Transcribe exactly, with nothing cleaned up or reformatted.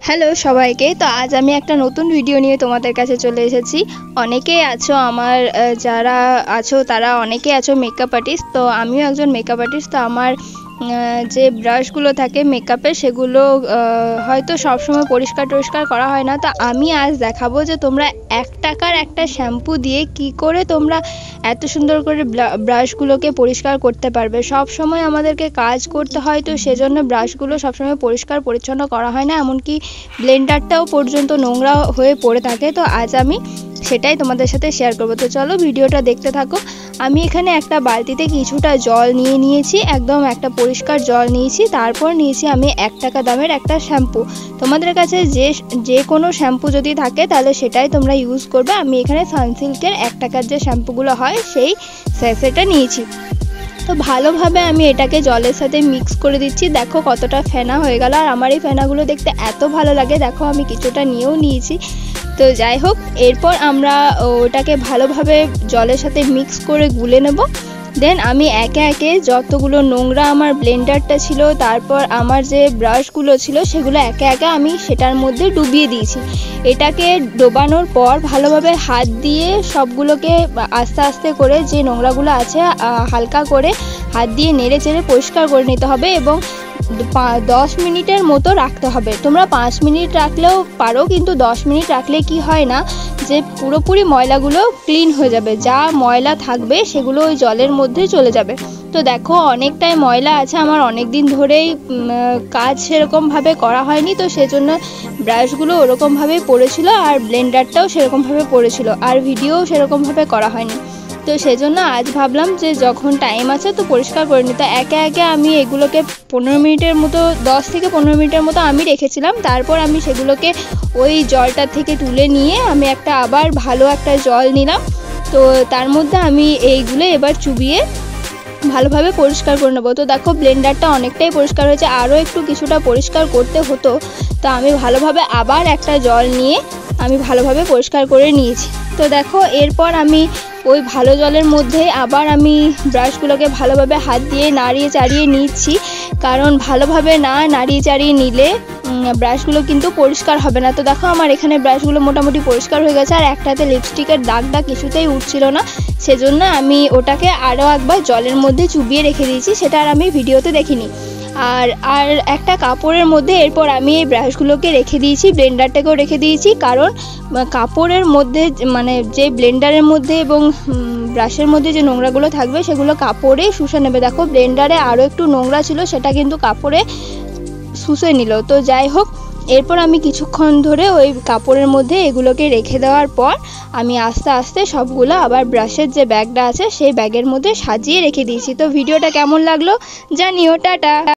Hello সবাইকে। তো আজ আমি একটা নতুন ভিডিও নিয়ে তোমাদের কাছে চলে এসেছি। অনেকেই আছো আমার যারা আছো তারা অনেকেই আছো মেকআপ আর্টিস্ট। তো আমিও একজন মেকআপ আর্টিস্ট। তো আমার যে ব্রাশগুলো থাকে মেকআপের সেগুলো হয়তো সবসময় পরিষ্কার টরিষ্কার করা হয় না। তো আমি আজ দেখাবো যে তোমরা এক টাকার একটা শ্যাম্পু দিয়ে কি করে তোমরা এত সুন্দর করে ব্রাশগুলোকে পরিষ্কার করতে পারবে। সব সময় আমাদেরকে কাজ করতে হয়, তো সেজন্য ব্রাশগুলো সবসময় পরিষ্কার পরিচ্ছন্ন করা হয় না, এমনকি ব্লেন্ডারটাও পর্যন্ত নোংরা হয়ে পড়ে থাকে। তো আজ আমি সেটাই তোমাদের সাথে শেয়ার করবো। তো চলো ভিডিওটা দেখতে থাকো। আমি এখানে একটা বালতিতে কিছুটা জল নিয়ে নিয়েছি, একদম একটা পরিষ্কার জল নিয়েছি। তারপর নিয়েছি আমি এক টাকা দামের একটা শ্যাম্পু। তোমাদের কাছে যে যে কোনো শ্যাম্পু যদি থাকে তাহলে সেটাই তোমরা ইউজ করবে। আমি এখানে সানসিল্কের এক টাকার যে শ্যাম্পুগুলো হয় সেই স্যাশেটা নিয়েছি। তো ভালোভাবে আমি এটাকে জলের সাথে মিক্স করে দিচ্ছি। দেখো কতটা ফেনা হয়ে গেল। আর আমার এই ফেনাগুলো দেখতে এত ভালো লাগে। দেখো আমি কিছুটা নিয়েও নিয়েছি। তো যাই হোক, এরপর আমরা ওটাকে ভালোভাবে জলের সাথে মিক্স করে গুলে নেব। দেন আমি একে একে যতগুলো নোংরা আমার ব্লেন্ডারটা ছিল, তারপর আমার যে ব্রাশগুলো ছিল সেগুলো একে একে আমি সেটার মধ্যে ডুবিয়ে দিয়েছি। এটাকে ডোবানোর পর ভালোভাবে হাত দিয়ে সবগুলোকে আস্তে আস্তে করে যে নোংরাগুলো আছে হালকা করে হাত দিয়ে নেড়ে চেড়ে পরিষ্কার করে নিতে হবে এবং দশ মিনিটের মতো রাখতে হবে। তোমরা পাঁচ মিনিট রাখলেও পারো, কিন্তু দশ মিনিট রাখলে কি হয় না যে পুরোপুরি ময়লাগুলো ক্লিন হয়ে যাবে। যা ময়লা থাকবে সেগুলো ওই জলের মধ্যে চলে যাবে। তো দেখো অনেকটাই ময়লা আছে, আমার অনেক দিন ধরেই কাজ সেরকমভাবে করা হয়নি, তো সেজন্য ব্রাশগুলো ওরকমভাবেই পড়েছিল আর ব্লেন্ডারটাও সেরকমভাবে পড়েছিল আর ভিডিও সেরকমভাবে করা হয়নি। তো সেজন্য আজ ভাবলাম যে যখন টাইম আছে তো পরিষ্কার করে নিতে। একে একে আমি এগুলোকে পনেরো মিনিটের মতো দশ থেকে পনেরো মিনিটের মতো আমি রেখেছিলাম। তারপর আমি সেগুলোকে ওই জলটা থেকে তুলে নিয়ে আমি একটা আবার ভালো একটা জল নিলাম। তো তার মধ্যে আমি এইগুলো এবার চুবিয়ে ভালোভাবে পরিষ্কার করে নেবো। তো দেখো ব্লেন্ডারটা অনেকটাই পরিষ্কার হয়েছে, আরও একটু কিছুটা পরিষ্কার করতে হতো। তো আমি ভালোভাবে আবার একটা জল নিয়ে আমি ভালোভাবে পরিষ্কার করে নিয়েছি। তো দেখো এরপর আমি ওই ভালো জলের মধ্যে আবার আমি ব্রাশগুলোকে ভালোভাবে হাত দিয়ে নাড়িয়ে চাড়িয়ে নিচ্ছি, কারণ ভালোভাবে না নাড়িয়ে চাড়িয়ে নিলে ব্রাশগুলো কিন্তু পরিষ্কার হবে না। তো দেখো আমার এখানে ব্রাশগুলো মোটামুটি পরিষ্কার হয়ে গেছে আর একটাতে লিপস্টিকের দাগটা কিছুতেই উঠছিল না, সেজন্য আমি ওটাকে আরও একবার জলের মধ্যে চুবিয়ে রেখে দিয়েছি। সেটা আর আমি ভিডিওতে দেখিনি। আর আর একটা কাপড়ের মধ্যে এরপর আমি এই ব্রাশগুলোকে রেখে দিয়েছি, ব্লেন্ডারটাকেও রেখে দিয়েছি, কারণ কাপড়ের মধ্যে মানে যে ব্লেন্ডারের মধ্যে এবং ব্রাশের মধ্যে যে নোংরাগুলো থাকবে সেগুলো কাপড়ে শুষে নেবে। দেখো ব্লেন্ডারে আরও একটু নোংরা ছিল, সেটা কিন্তু কাপড়ে শুষে নিল। তো যাই হোক, এরপর আমি কিছুক্ষণ ধরে ওই কাপড়ের মধ্যে এগুলোকে রেখে দেওয়ার পর আমি আস্তে আস্তে সবগুলো আবার ব্রাশের যে ব্যাগটা আছে সেই ব্যাগের মধ্যে সাজিয়ে রেখে দিয়েছি। তো ভিডিওটা কেমন লাগলো জানিও। টাটা।